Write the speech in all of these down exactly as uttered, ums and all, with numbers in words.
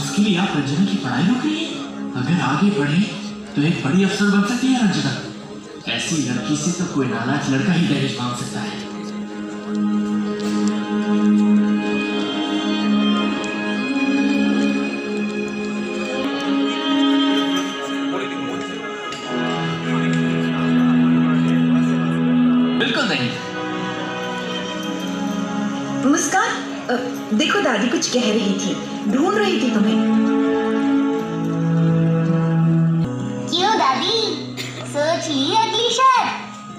उसके लिए आप रंजना की पढ़ाई रोक रही है? अगर आगे बढ़े तो एक बड़ी अफसर बन सकती है रंजना। ऐसी लड़की से तो कोई नालायक लड़का ही दहेज मांग सकता है। बिल्कुल नहीं। मुस्कान, देखो दादी कुछ कह रही थी, ढूंढ रही थी तुम्हें। क्यों दादी, सोच ली अगली शर्त?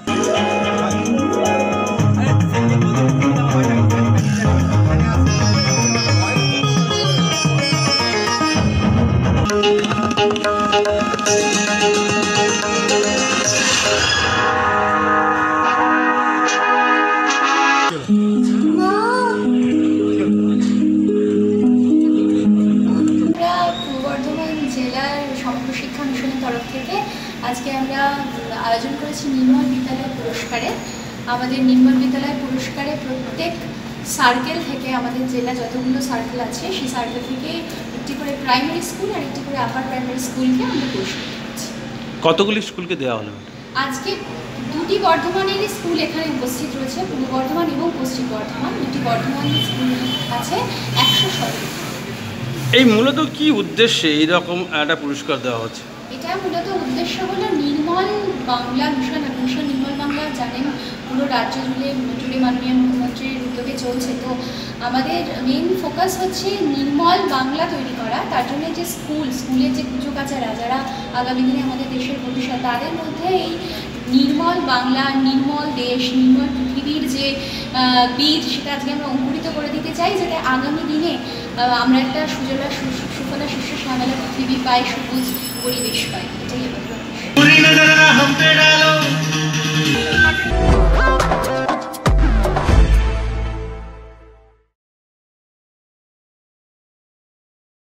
आज के आयोजन करेছি निर्मल विद्यालय पुरस्कारे। আমাদের निर्मल विद्यालय पुरस्कारे प्रत्येक सार्केल থেকে আমাদের জেলা যতগুলো সার্কেল আছে সেই সার্কেল থেকে একটি করে প্রাইমারি স্কুল আর একটি করে আপার প্রাইমারি স্কুলকে আমরা পুরস্কার দিচ্ছি। কতগুলি স্কুলকে দেওয়া হলো? আজকে দুটি বর্ধমানের স্কুল এখানে উপস্থিত রয়েছে, পূর্ব বর্ধমান এবং পশ্চিম বর্ধমান। দুটি বর্ধমানের স্কুল আছে একশো সতেরো। এই মূলত কি উদ্দেশ্যে এই রকম একটা পুরস্কার দেওয়া হচ্ছে? এটা মূলত উদ্দেশ্য হলো নির্মল বাংলা মিশন। মিশন নির্মল বাংলা জানেন পুরো রাজ্য জুড়ে জুড়ে মাননীয় মুখ্যমন্ত্রীর উদ্যোগে চলছে। তো আমাদের মেন ফোকাস হচ্ছে নির্মল বাংলা তৈরি করা। তার জন্য যে স্কুল স্কুলের যে কুচকাচারা যারা আগামী দিনে আমাদের দেশের ভবিষ্যৎ, তাদের মধ্যে এই নির্মল বাংলা, নির্মল দেশ, নির্মল পৃথিবীর যে বীজ সেটা আজকে আমরা অঙ্কুরিত করে দিতে চাই, যাতে আগামী দিনে আমরা একটা সুজলা সুফলা শস্য শ্যামলা পৃথিবী পাই, সবুজ পরিবেশ পাই। এটাই আমাদের